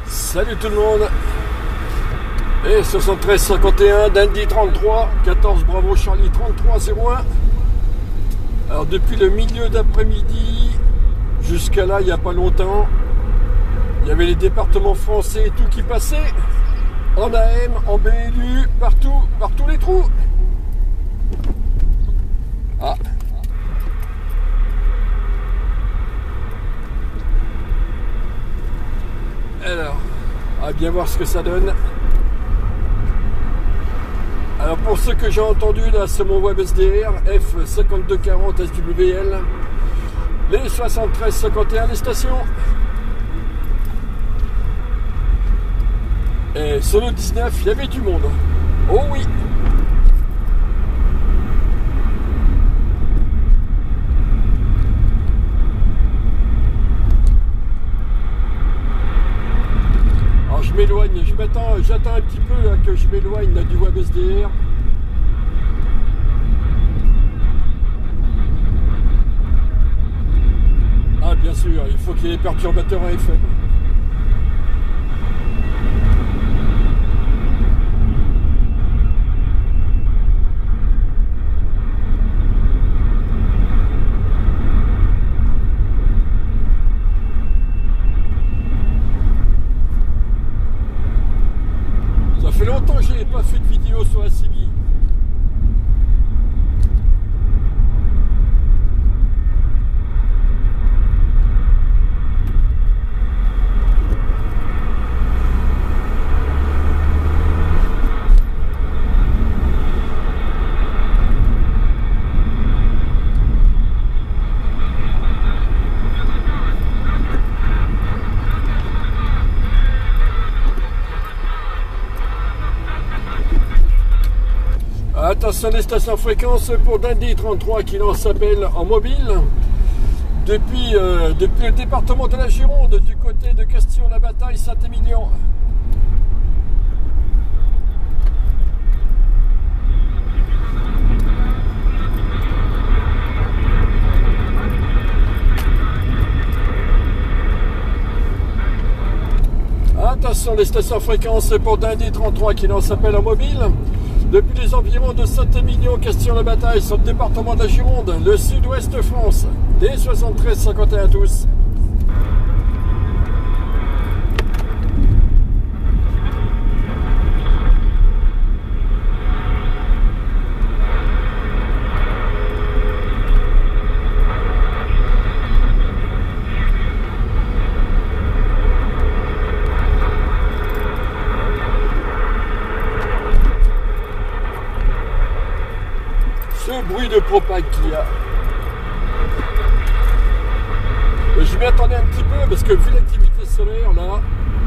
Salut tout le monde. Et 73-51, Dandy 33, 14 Bravo Charlie 33-01. Alors depuis le milieu d'après-midi jusqu'à là, il n'y a pas longtemps, il y avait les départements français et tout qui passaient. En AM, en BLU, partout, par tous les trous. Ah. Alors, on va bien voir ce que ça donne. Alors pour ceux que j'ai entendu là, c'est mon web SDR F5240 SWL, les 73-51 les stations. Et sur le 19, il y avait du monde. Oh oui. Alors je m'éloigne, j'attends un petit peu là, que je m'éloigne du web SDR. Ah bien sûr, il faut qu'il y ait des perturbateurs à FM. Ça fait longtemps que je n'ai pas fait de vidéo sur la CB. Attention les stations fréquences pour Dandy 33 qui lance appel en mobile depuis le département de la Gironde du côté de Castillon-la-Bataille Saint-Émilion. Attention les stations fréquences pour Dandy 33 qui lance appel en mobile depuis les environs de Saint-Émilion, Castillon-la-Bataille, sur le département de la Gironde, le sud-ouest de France, des 73-51 tous. Ce bruit de propague qu'il y a. Je m'y attendais un petit peu parce que vu l'activité solaire là,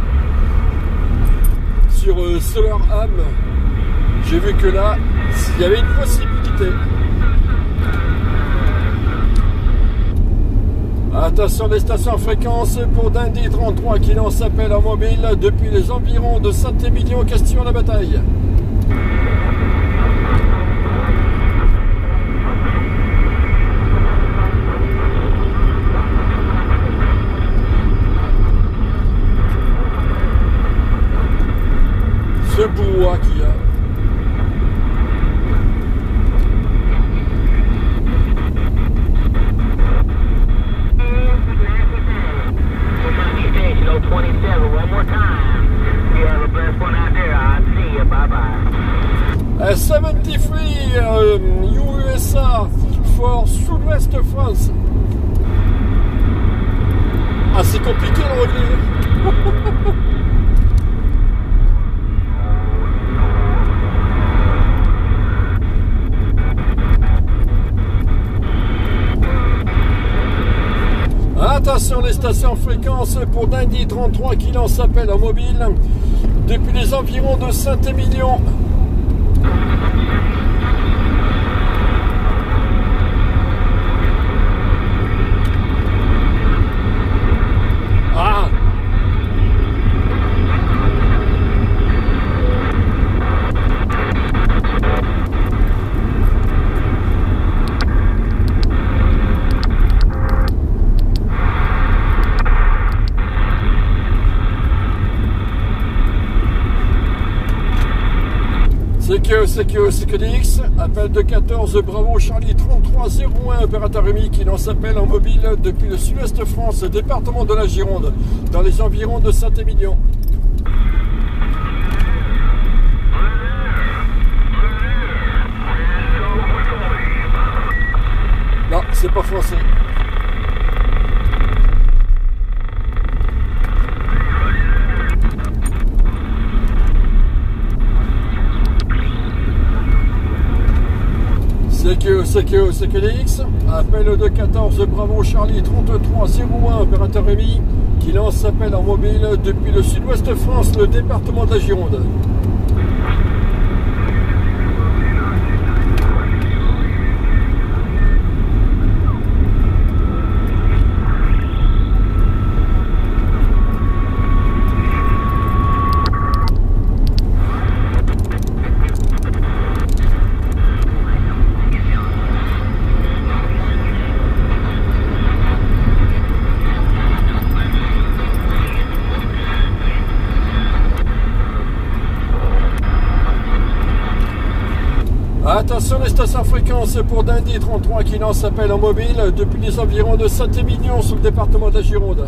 sur Solar Am, j'ai vu que là, il y avait une possibilité. Attention les stations fréquences pour Dandy 33 qui lance appel en mobile depuis les environs de Saint-Émilion, Castillon-la-Bataille. Ce brouhaha qu'il y a. A 73 USA for Sud-Ouest France. Ah, c'est compliqué de régler. Attention les stations fréquences pour Dandy 33 qui lance appel en mobile depuis les environs de Saint-Émilion. Ah! CQDX, appel de 14, Bravo Charlie 3301, opérateur Rémi qui lance appel en mobile depuis le sud-ouest France, département de la Gironde, dans les environs de Saint-Émilion. Non, c'est pas français. CQDX, appel de 14, Bravo Charlie 3301, opérateur Rémi, qui lance appel en mobile depuis le sud-ouest France, le département de la Gironde. Attention les stations fréquences pour Dundee 33 qui lance appel en mobile depuis les environs de Saint-Émilion sur le département de la Gironde.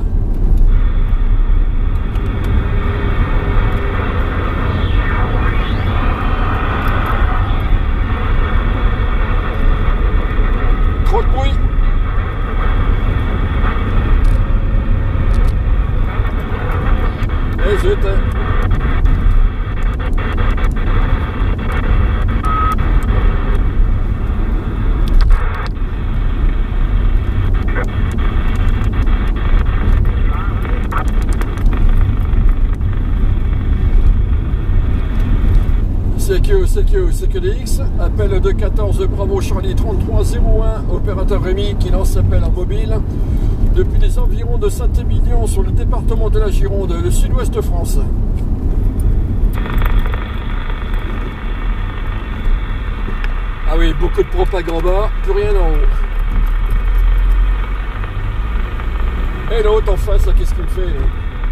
Trop de bruit. Et zut. CQDX, appel de 14, Bravo Charlie 3301, opérateur Rémi qui lance appel en mobile depuis les environs de Saint-Émilion sur le département de la Gironde, le sud-ouest France. Ah oui, beaucoup de propagande en bas, plus rien en haut. Et l'autre en face, qu'est-ce qu'il fait là ?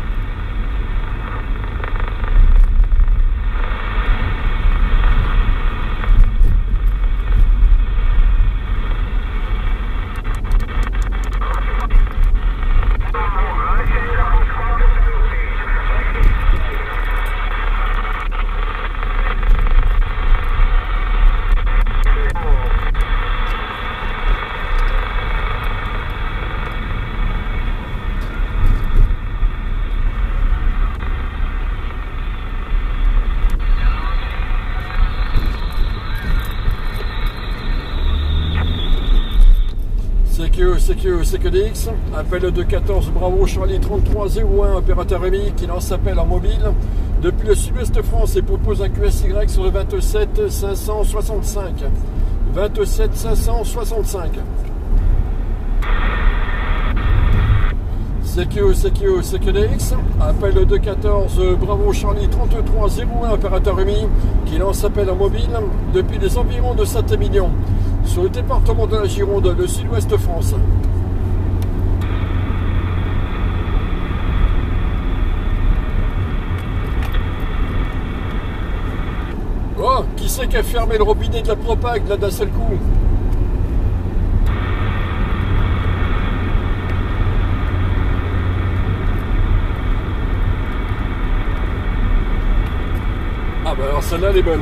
CQDX, appel de 14, Bravo Charlie 3301, opérateur Rémi qui lance appel en mobile depuis le sud-ouest France et propose un QSY sur le 27 565. 27 565. CQDX, appel de 14, Bravo Charlie 3301, opérateur Rémi qui lance appel en mobile depuis les environs de Saint-Émilion sur le département de la Gironde, le sud-ouest France. Oh, qui c'est qui a fermé le robinet de la Propag là d'un seul coup? Ah bah alors celle-là elle est bonne.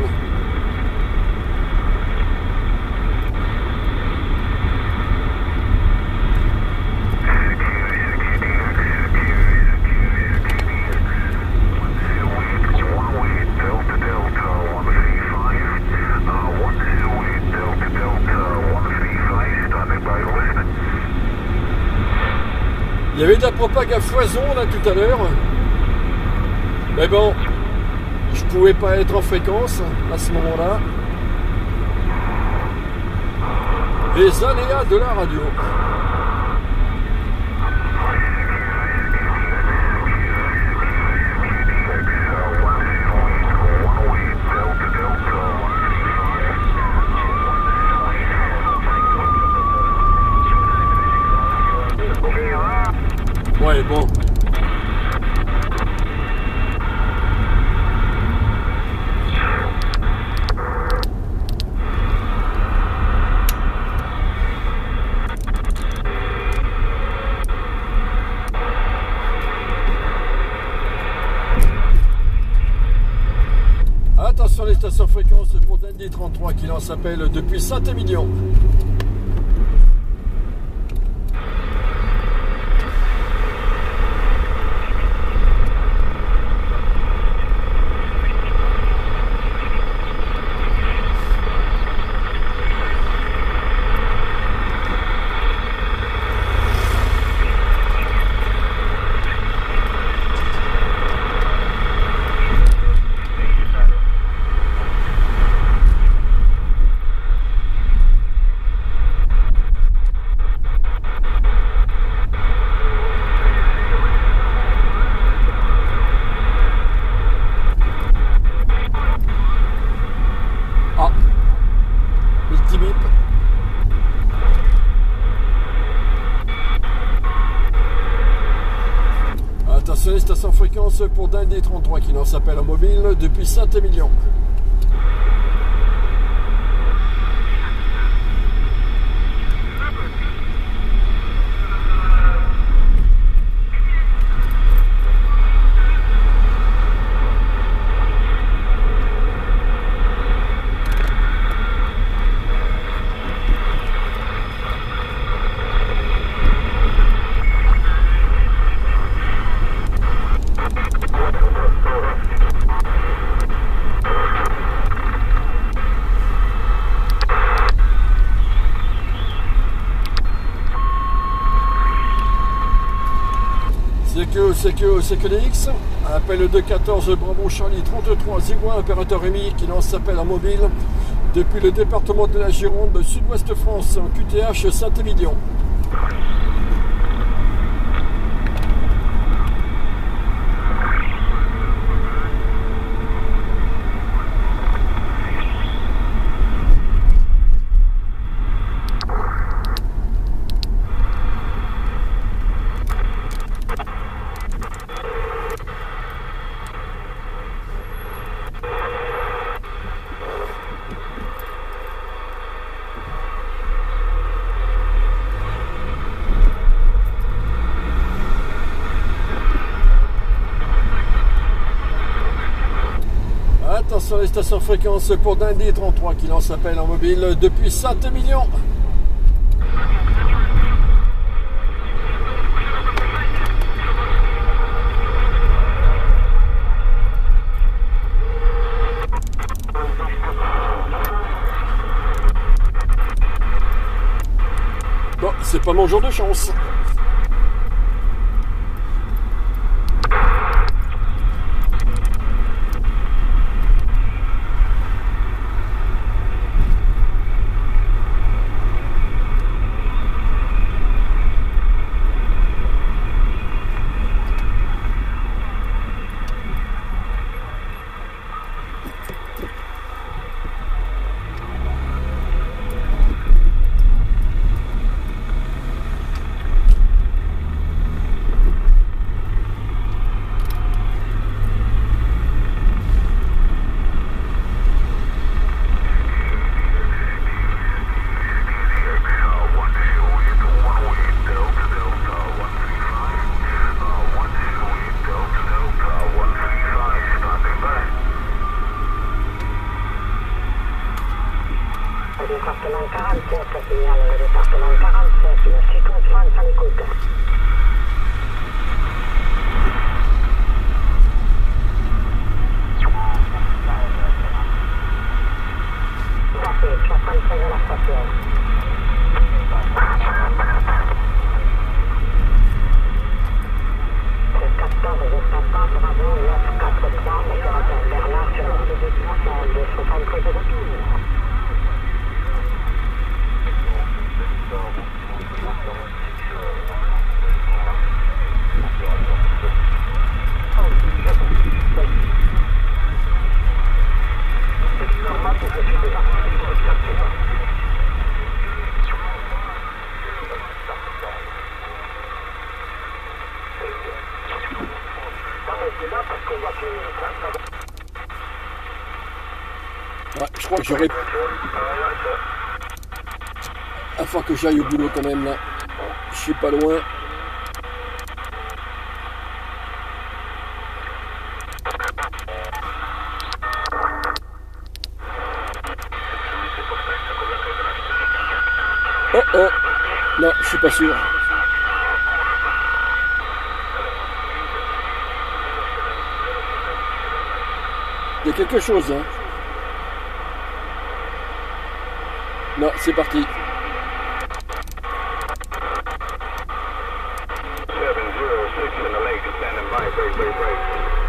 Il y avait de la propag à foison là tout à l'heure. Mais bon, je pouvais pas être en fréquence à ce moment-là. Les aléas de la radio. Ouais, bon. les stations fréquences pour Dandy 33 qui lance appel depuis Saint-Émilion. Attention les stations fréquences pour Dandy 33 qui lance appel en mobile depuis Saint-Émilion. C'est que les X, appel de 14 Bravo Charlie 33 01 opérateur Rémi qui lance appel en mobile depuis le département de la Gironde, sud-ouest France, en QTH Saint-Émilion. Attention les stations fréquences pour Dandy 33 qui lance appel en mobile depuis Saint-Émilion. Bon, c'est pas mon jour de chance. Département 47, ça signale le département 47, le Sud-Ouest France à l'écoute. Parfait, 65 à la station. C'est 14, papa, bravo, 943, opérateur Bernard sur le déplacement de 73 de retour. Ouais, je crois que j'aurais... Il faut que j'aille au boulot quand même là. Je suis pas loin. Oh oh. Non, je suis pas sûr. Il y a quelque chose, hein. Non, c'est parti. 706 in the lake, standing by, break.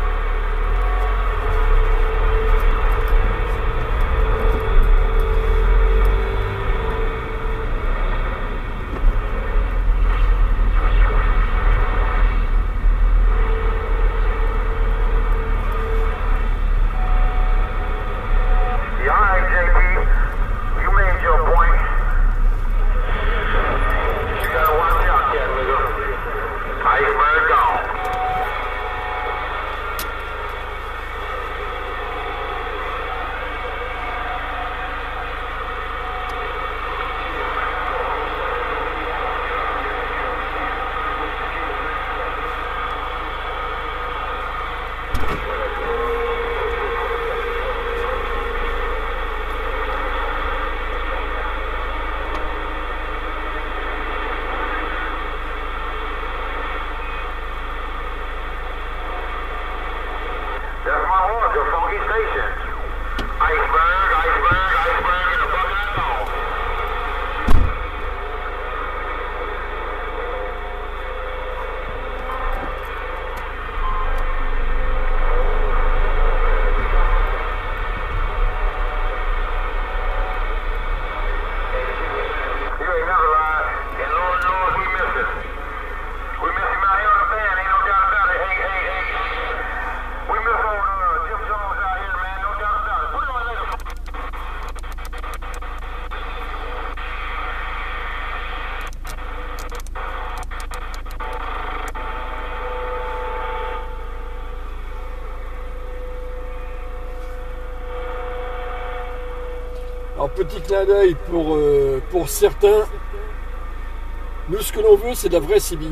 Alors petit clin d'œil pour certains, nous ce que l'on veut c'est de la vraie CB.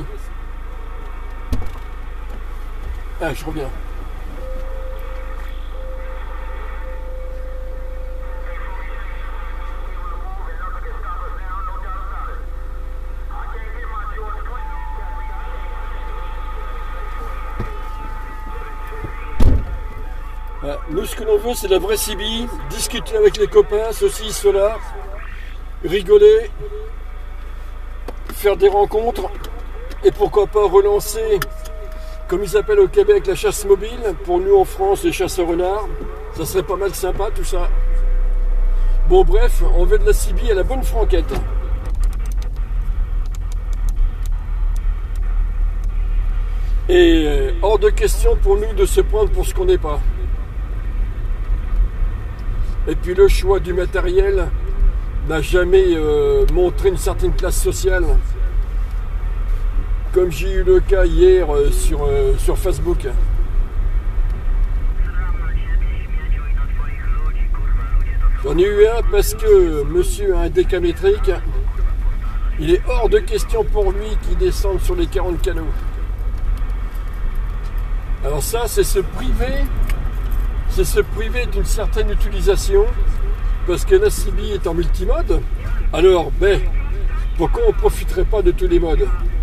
Ah, je reviens. Nous, ce que l'on veut, c'est la vraie CB, discuter avec les copains, ceci, cela, rigoler, faire des rencontres, et pourquoi pas relancer, comme ils appellent au Québec, la chasse mobile, pour nous en France, les chasseurs renards. Ça serait pas mal sympa, tout ça. Bon, bref, on veut de la CB à la bonne franquette. Et hors de question pour nous de se prendre pour ce qu'on n'est pas. Et puis le choix du matériel n'a jamais montré une certaine classe sociale. Comme j'ai eu le cas hier sur Facebook. J'en ai eu un parce que monsieur a un décamétrique. Il est hors de question pour lui qu'il descende sur les 40 canaux. Alors ça, c'est se priver d'une certaine utilisation, parce que la CB est en multimode. Alors, pourquoi on ne profiterait pas de tous les modes?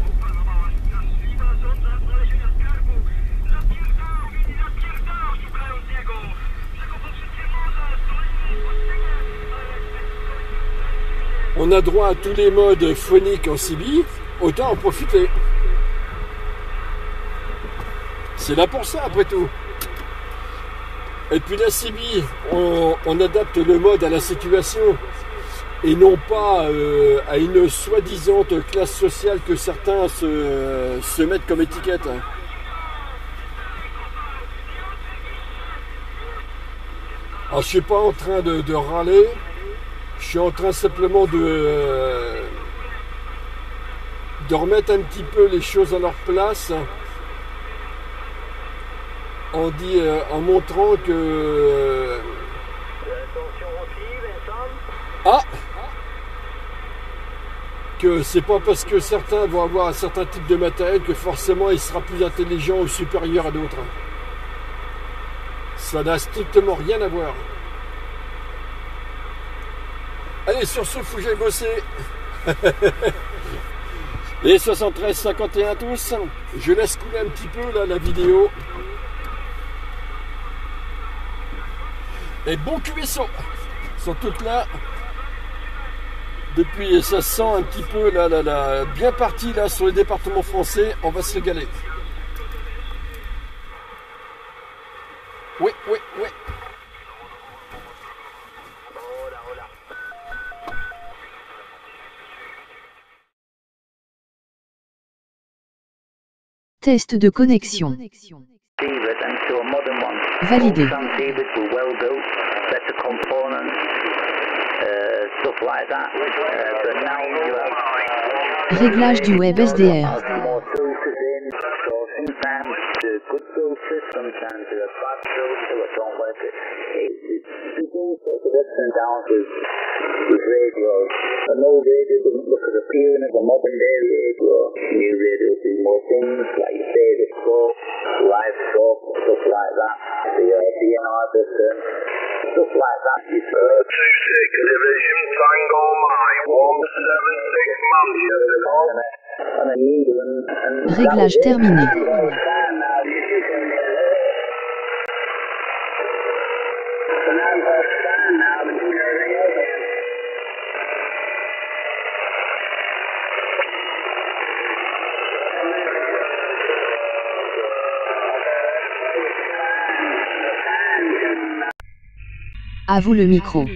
On a droit à tous les modes phoniques en CB, autant en profiter. C'est là pour ça, après tout. Et puis la CB, on adapte le mode à la situation et non pas à une soi-disant classe sociale que certains se mettent comme étiquette. Alors je suis pas en train de râler, je suis en train simplement de remettre un petit peu les choses à leur place. En montrant que... que c'est pas parce que certains vont avoir un certain type de matériel que forcément il sera plus intelligent ou supérieur à d'autres. Ça n'a strictement rien à voir. Allez, sur ce, faut que j'aille bosser. Et 73-51 tous. Je laisse couler un petit peu là la vidéo. Et bon QSO. Ils sont toutes là. Depuis, ça se sent un petit peu là, bien parti là sur les départements français. On va se régaler. Oui. Test de connexion. Validé. Réglage du web SDR. Réglage terminé. À vous le micro.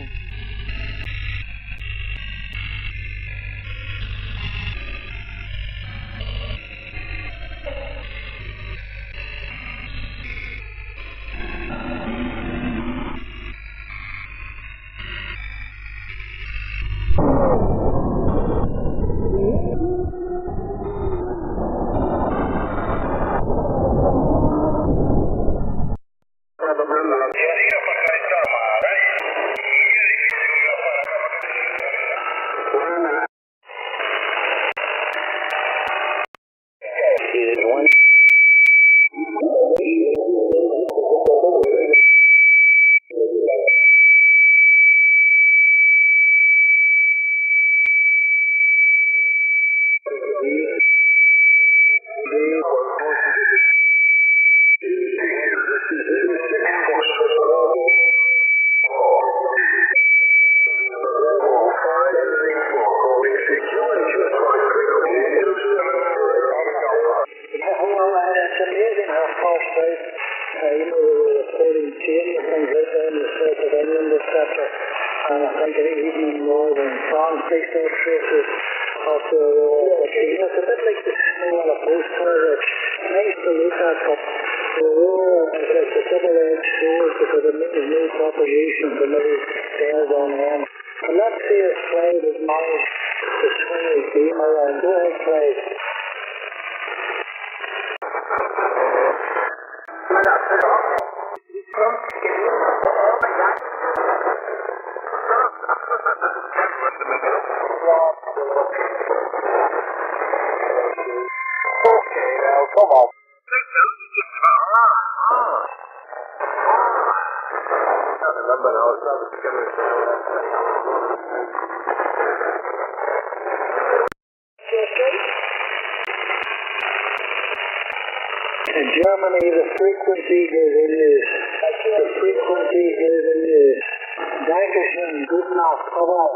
In Germany, the frequency is in use. The frequency is in use. Dankeschön, guten Nacht, bye-bye.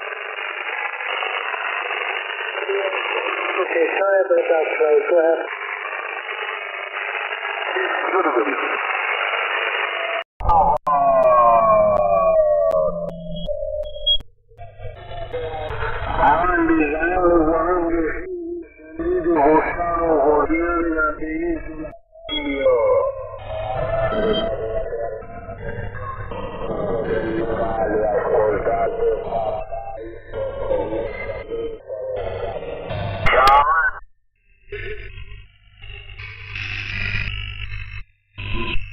Okay, sorry about that, Troy. Go ahead. Yeah.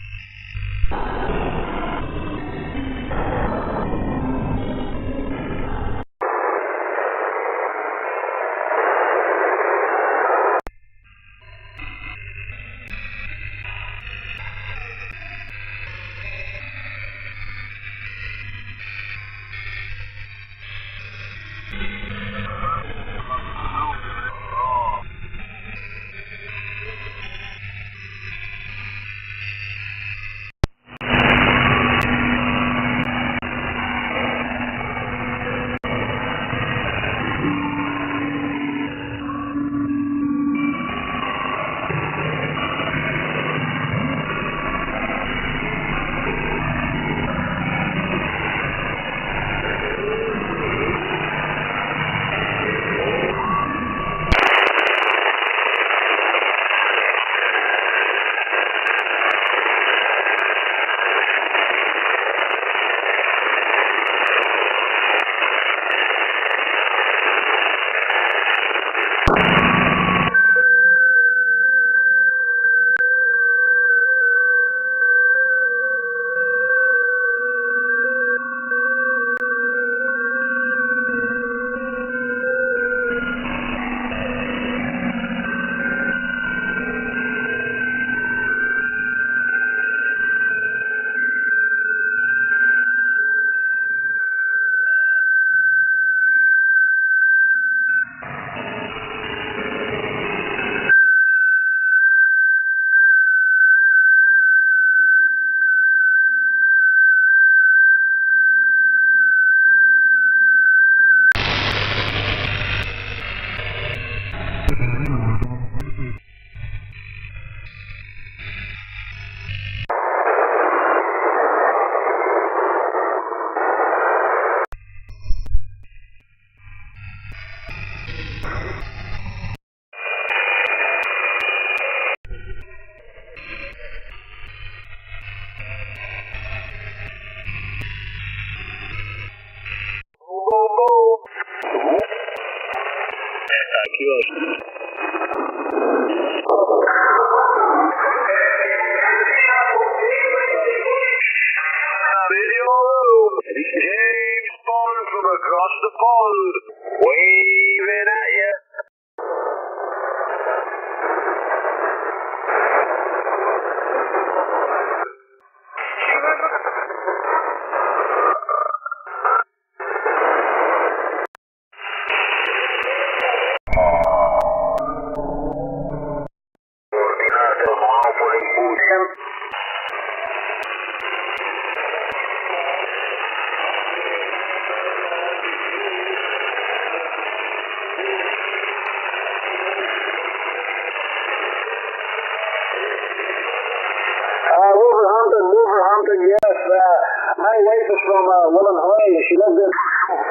Wolverhampton, yes. My wife is from Willenhall. She lives in...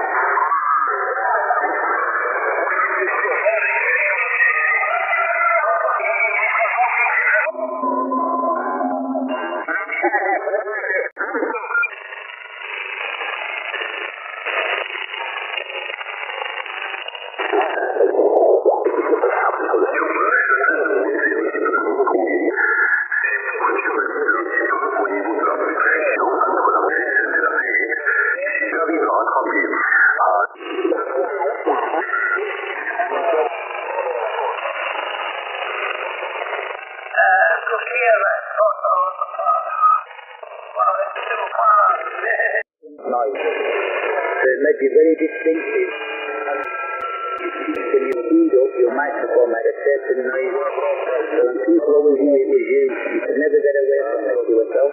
Nice. So it might be very distinctive. When you feed up your microphone at a certain noise, so when people always knew it was you, you could never get away from it to yourself.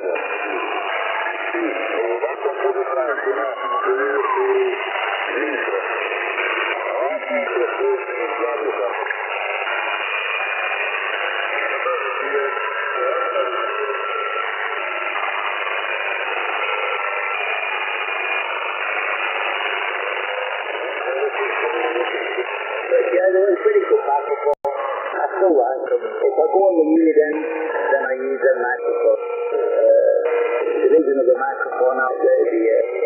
Yeah, they were pretty good microphone. I still like them. If I go on the unit end, then I use a microphone. There is another microphone out there, the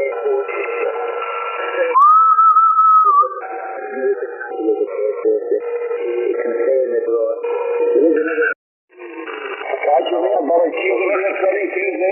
it can stay in the drawer. There is another... Catch you there, about a few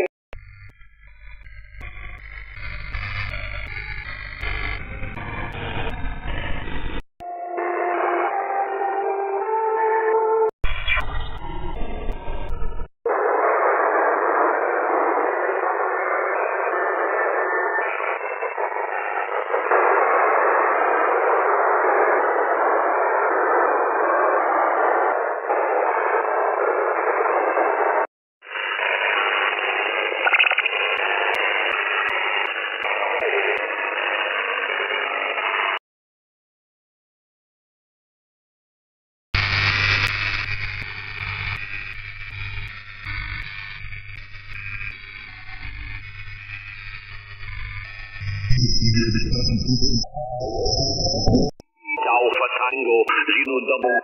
Alpha Tango, Zero Double.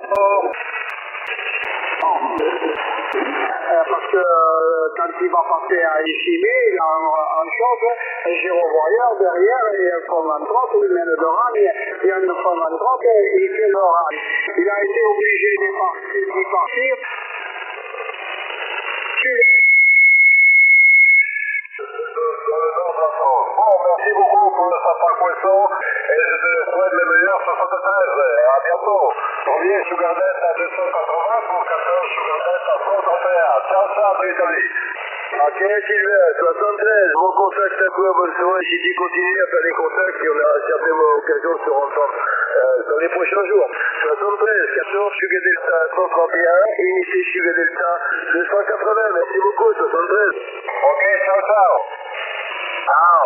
Parce que quand il va passer à Ishimi, il a un chose, un gyrovoyeur derrière et un Foreman 30, il met le Doran, il y a une Foreman 30 et il fait le Doran. Il a été obligé d'y partir. Bon, merci beaucoup pour le sapin poisson et je te souhaite le meilleur 73. À bientôt. Premier Sugarnet à 280 pour 14 Sugarnet à 131. Ciao, ciao, Italie. Ok, Sylvain, 73, mon contact à toi, bonne soirée. Si tu continues à faire des contacts, il y en a certainement l'occasion de se entendre dans les prochains jours. 73, 14, Sugar Delta 131, unité Sugar Delta 280. Merci beaucoup, 73. Ok, ciao, ciao. Ciao.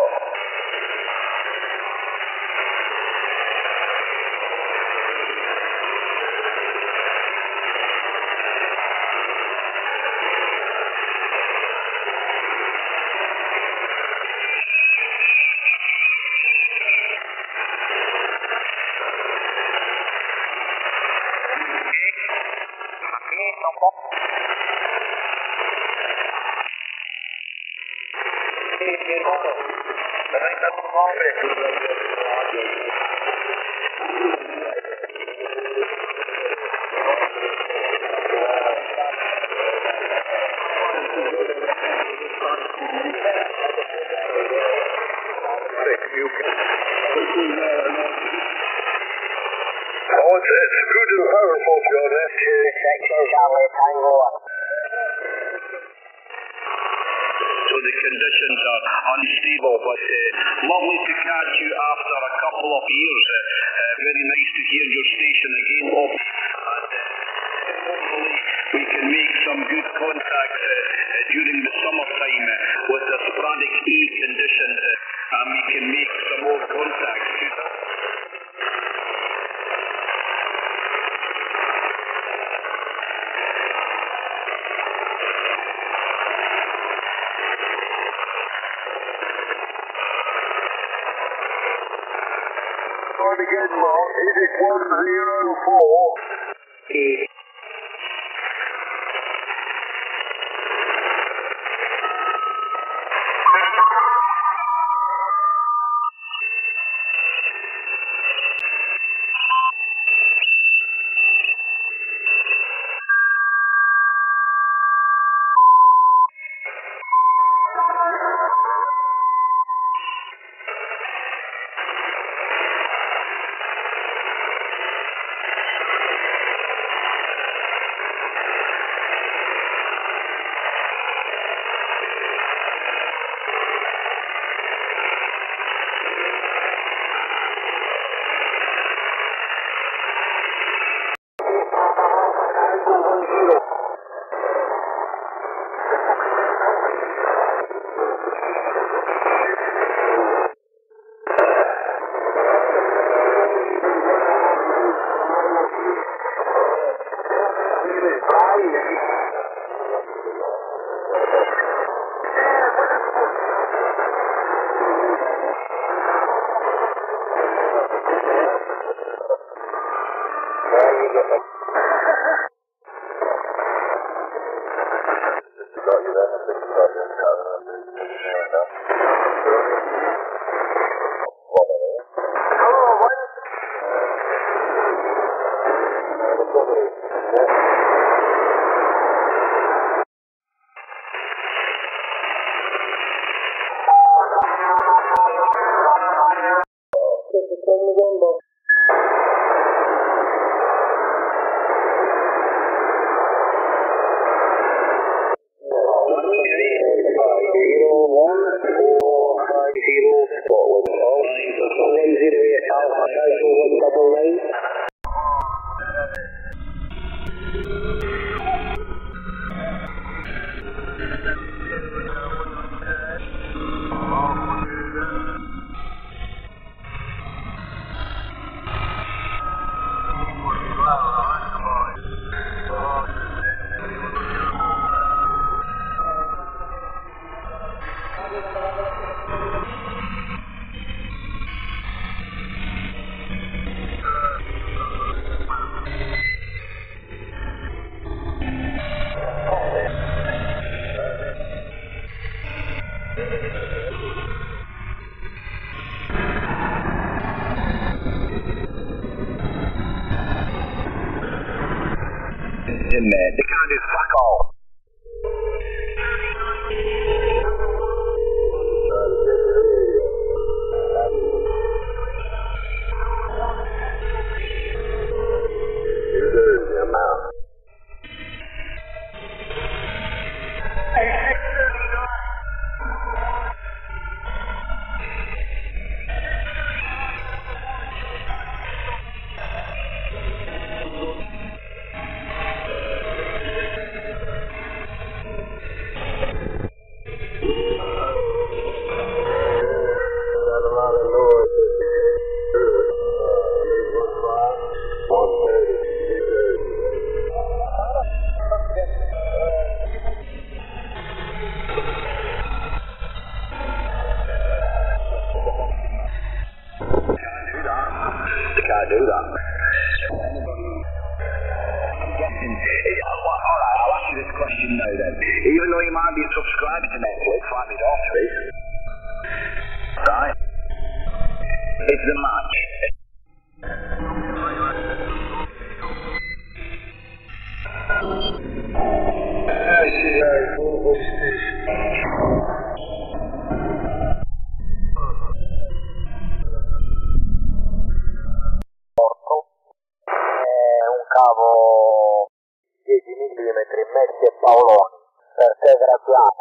Oh, it's good and powerful, John. Section Charlie Tango. So the conditions are unstable, but lovely to catch you after a couple of years. Very nice to hear your station again. And hopefully we can make some good contact during the summertime with the sporadic condition, you can make some more contact. Going to get low, 8104. In there, they can't do fuck all. can't do that. I'm guessing. Alright, I'll ask you this question now then. Even though you might be subscribed to Netflix, like my daughter is, right? It's the match. Cavo 10 mm messi a Paoloni per te Graziano.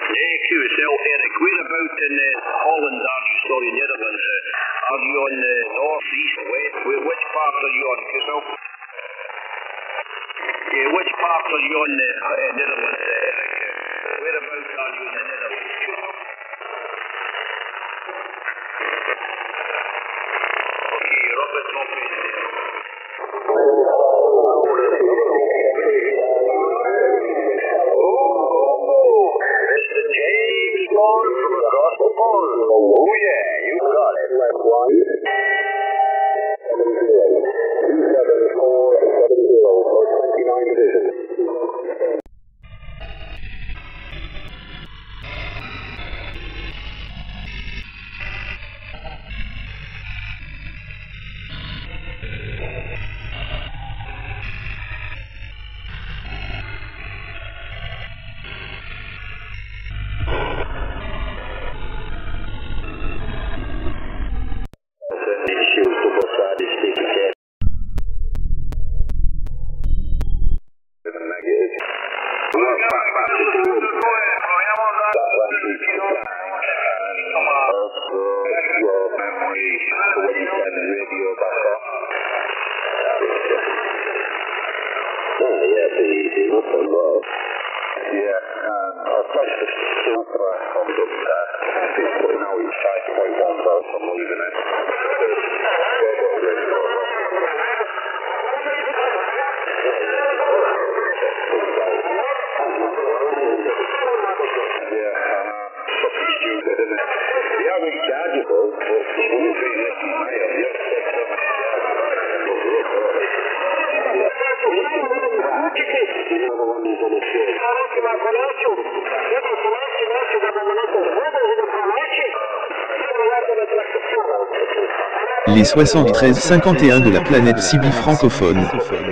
QSL, Eric, whereabout in Holland are you? Sorry, Netherlands. Are you on the north, east, west? Which part are you on, QSL? Yeah, which part are you on the Netherlands, Eric? Whereabouts are you in the Netherlands? Okay, you're up at top end there. Mr. James Bond from across the pond. Oh yeah, you got it. Left one. 27470 for 29 division. Les 73-51 de la planète CB francophone.